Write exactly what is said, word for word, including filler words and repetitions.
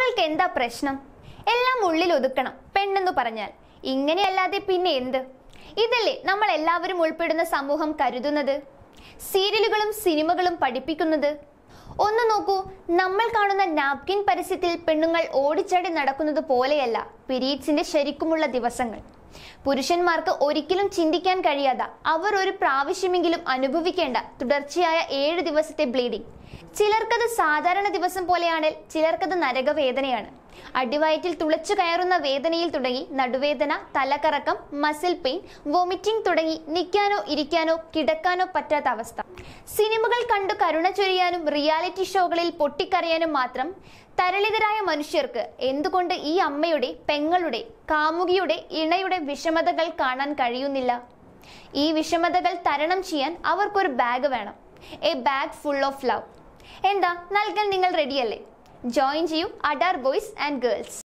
അവൾക്ക് എന്താ പ്രശ്നം? എല്ലാം ഉള്ളിൽ ഒതുക്കണം പെണ്ണെന്നു പറഞ്ഞാൽ. ഇങ്ങനെയല്ലാതെ പിന്നെ എന്ത്? ഇതല്ലേ നമ്മൾ എല്ലാവരും ഉൾപ്പെടുന്ന സമൂഹം കരുതുന്നത്, സീരിയലുകളും സിനിമകളും പഠിപ്പിക്കുന്നത്? ഒന്ന് നോക്കൂ, നമ്മൾ കാണുന്ന നാപ്കിൻ പരസ്യത്തിൽ പെണ്ണുങ്ങൾ ഓടിച്ചാടി നടക്കുന്നത് പോലെയല്ല പീരീഡ്സിന്റെ ശരിക്കുമുള്ള ദിവസങ്ങൾ. പുരുഷന്മാർക്ക് ഒരിക്കലും ചിന്തിക്കാൻ കഴിയാത്ത, അവർ ഒരു പ്രാവശ്യമെങ്കിലും അനുഭവിക്കേണ്ട തുടർച്ചയായ ഏഴ് ദിവസത്തെ ബ്ലീഡിംഗ്. ചിലർക്കത് സാധാരണ ദിവസം പോലെയാണെങ്കിൽ ചിലർക്കത് നരകവേദനയാണ്. അടിവയറ്റിൽ തുളച്ചു കയറുന്ന വേദനയിൽ തുടങ്ങി നടുവേദന, തലകറക്കം, മസിൽ പെയിൻ, വൊമിറ്റിംഗ് തുടങ്ങി നിൽക്കാനോ ഇരിക്കാനോ കിടക്കാനോ പറ്റാത്ത അവസ്ഥ. സിനിമകൾ കണ്ടു കരുണ ചൊരിയാനും റിയാലിറ്റി ഷോകളിൽ പൊട്ടിക്കരയാനും മാത്രം തരളിതരായ മനുഷ്യർക്ക് എന്തുകൊണ്ട് ഈ അമ്മയുടെ, പെങ്ങളുടെ, കാമുകിയുടെ, ഇണയുടെ വിഷമതകൾ കാണാൻ കഴിയുന്നില്ല? ഈ വിഷമതകൾ തരണം ചെയ്യാൻ അവർക്കൊരു ബാഗ് വേണം. A bag full of love. എന്താ, നൽകാൻ നിങ്ങൾ റെഡിയല്ലേ? ജോയിൻ ചെയ്യൂ അഡാർ ബോയ്സ് ആൻഡ് ഗേൾസ്.